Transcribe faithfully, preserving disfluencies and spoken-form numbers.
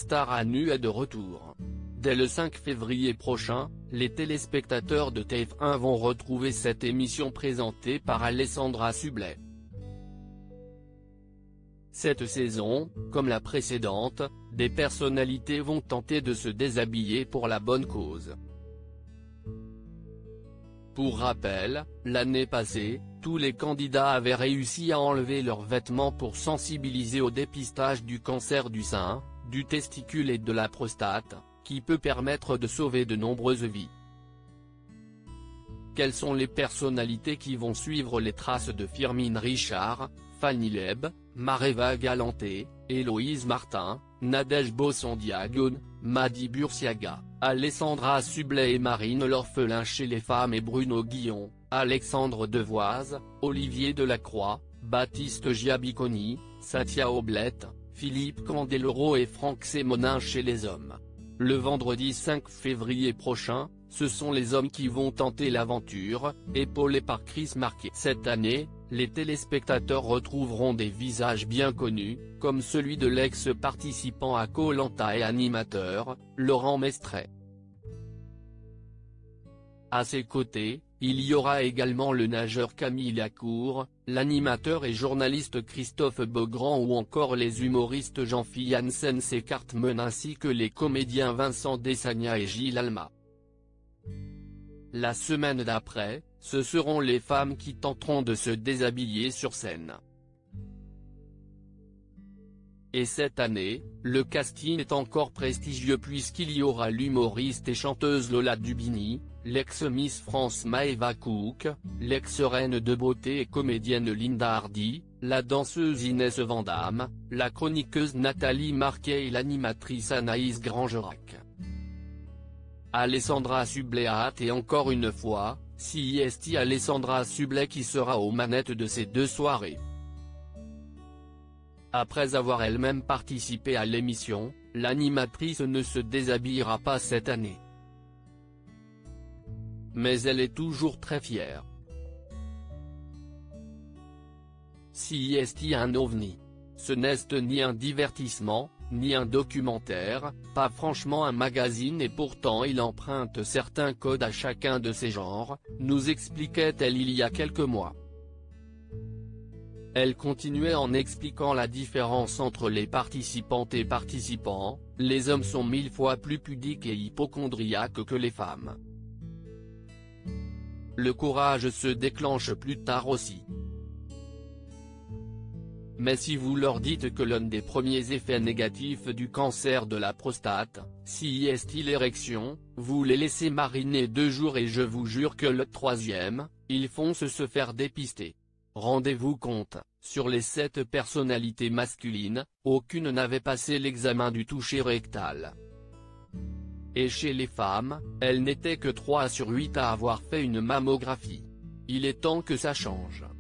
star à nu est de retour. Dès le cinq février prochain, les téléspectateurs de T F un vont retrouver cette émission présentée par Alessandra Sublet. Cette saison, comme la précédente, des personnalités vont tenter de se déshabiller pour la bonne cause. Pour rappel, l'année passée, tous les candidats avaient réussi à enlever leurs vêtements pour sensibiliser au dépistage du cancer du sein, du testicule et de la prostate, qui peut permettre de sauver de nombreuses vies. Quelles sont les personnalités qui vont suivre les traces de Firmin Richard, Fanny Leb, Mareva Galanté, Héloïse Martin, Nadège Bossondiagon, Madi Bursiaga, Alessandra Sublet et Marine L'Orphelin chez les femmes et Bruno Guillon, Alexandre Devoise, Olivier Delacroix, Baptiste Giabiconi, Satya Oblette, Philippe Candeloro et Franck Sémonin chez les hommes. Le vendredi cinq février prochain, ce sont les hommes qui vont tenter l'aventure, épaulés par Chris Marquet. Cette année, les téléspectateurs retrouveront des visages bien connus, comme celui de l'ex-participant à Koh-Lanta et animateur, Laurent Mestret. À ses côtés, il y aura également le nageur Camille Lacour, l'animateur et journaliste Christophe Beaugrand ou encore les humoristes Jean-Philippe Janssen et Cartman ainsi que les comédiens Vincent Desagna et Gilles Alma. La semaine d'après, ce seront les femmes qui tenteront de se déshabiller sur scène. Et cette année, le casting est encore prestigieux puisqu'il y aura l'humoriste et chanteuse Lola Dubini, l'ex-Miss France Maëva Cook, l'ex-reine de beauté et comédienne Linda Hardy, la danseuse Inès Vandamme, la chroniqueuse Nathalie Marquet et l'animatrice Anaïs Grangerac. Alessandra Sublet a hâte et encore une fois, c'est Alessandra Sublet qui sera aux manettes de ces deux soirées. Après avoir elle-même participé à l'émission, l'animatrice ne se déshabillera pas cette année. Mais elle est toujours très fière. Si est un ovni. Ce n'est ni un divertissement, ni un documentaire, pas franchement un magazine et pourtant il emprunte certains codes à chacun de ces genres, nous expliquait-elle il y a quelques mois. Elle continuait en expliquant la différence entre les participantes et participants, les hommes sont mille fois plus pudiques et hypocondriaques que les femmes. Le courage se déclenche plus tard aussi. Mais si vous leur dites que l'un des premiers effets négatifs du cancer de la prostate, si est l'érection, vous les laissez mariner deux jours et je vous jure que le troisième, ils foncent se faire dépister. Rendez-vous compte, sur les sept personnalités masculines, aucune n'avait passé l'examen du toucher rectal. Et chez les femmes, elles n'étaient que trois sur huit à avoir fait une mammographie. Il est temps que ça change.